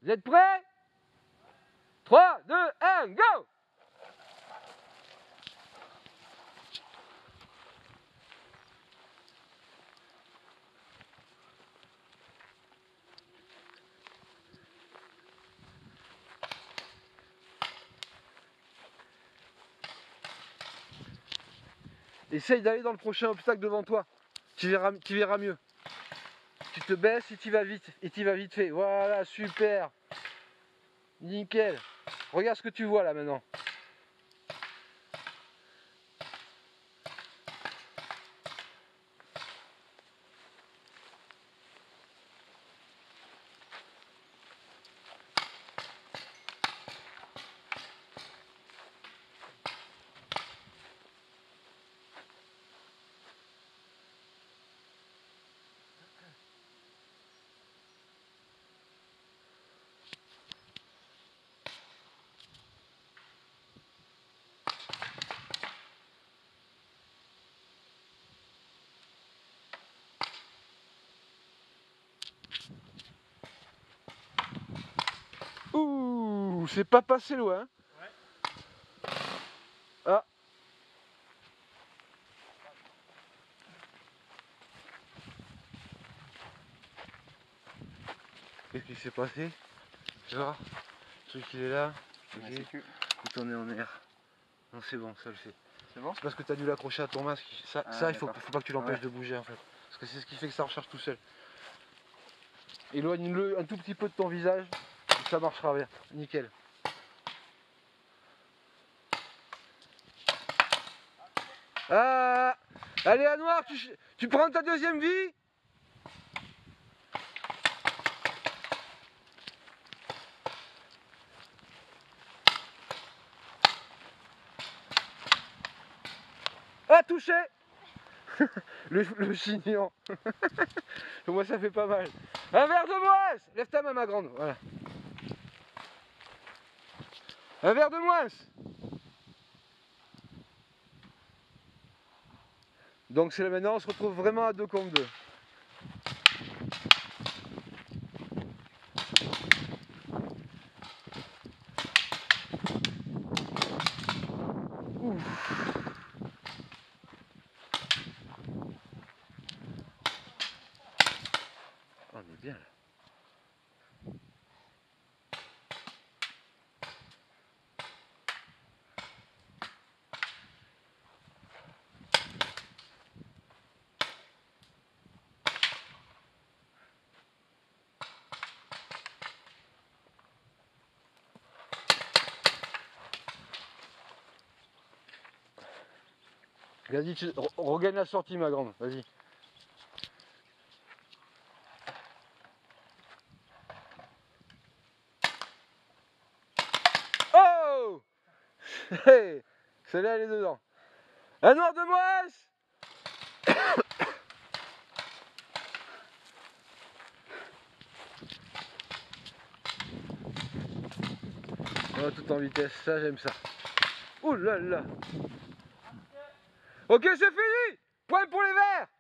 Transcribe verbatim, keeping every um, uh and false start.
Vous êtes prêts? trois, deux, un, go! Essaye d'aller dans le prochain obstacle devant toi. Tu verras, tu verras mieux. Tu te baisses et tu vas vite. Et tu vas vite fait. Voilà, super. Nickel. Regarde ce que tu vois là maintenant. Ouh, c'est pas passé loin. Ouais. Ah. Qu'est-ce qui s'est passé? Tu vois, le truc il est là. Okay. Écoute, on est en air. Non, c'est bon, ça le fait. C'est bon? C'est parce que tu as dû l'accrocher à ton masque. Ça, ah, ça il faut, faut pas que tu l'empêches ouais. de bouger en fait. Parce que c'est ce qui fait que ça recharge tout seul. Éloigne-le un tout petit peu de ton visage. Et ça marchera bien. Nickel. Ah, allez à noir, tu, tu prends ta deuxième vie. Ah, touché. le, le chignon. Moi ça fait pas mal. Un verre de moins. Lève ta main ma grande. Voilà. Un verre de moins. Donc c'est là maintenant, on se retrouve vraiment à deux contre deux. Ouf. On est bien là. Vas-y, tu regagne la sortie ma grande, vas-y. Oh. Hey, celle-là elle est dedans. Un noir de moisse. Oh, tout en vitesse, ça j'aime ça. Ouh là là. Ok, c'est fini. Point pour les verts.